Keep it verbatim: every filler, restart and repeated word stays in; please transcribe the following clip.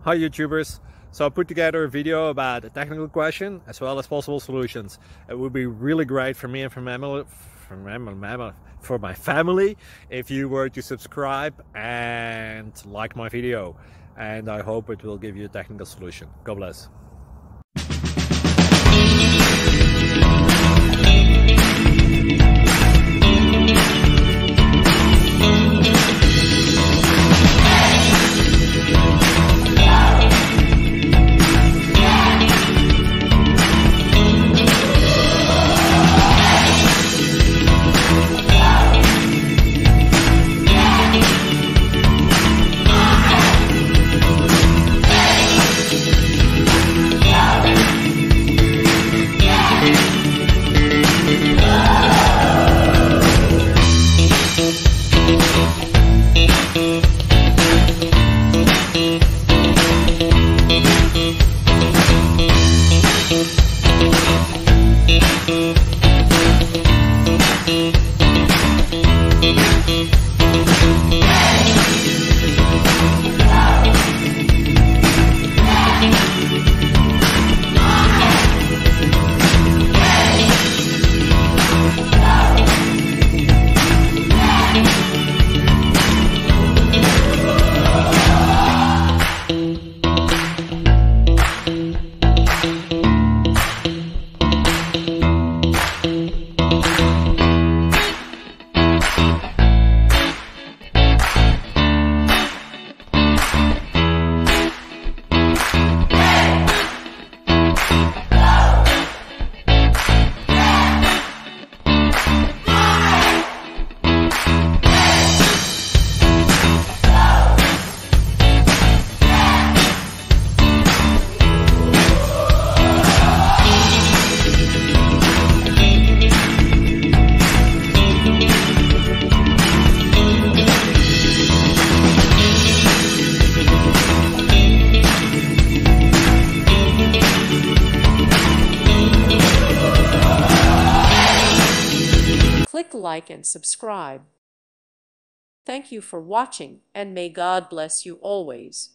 Hi YouTubers! So I put together a video about a technical question as well as possible solutions. It would be really great for me and for my family, for my, for my family if you were to subscribe and like my video. And I hope it will give you a technical solution. God bless. Click like and subscribe. Thank you for watching, and may God bless you always.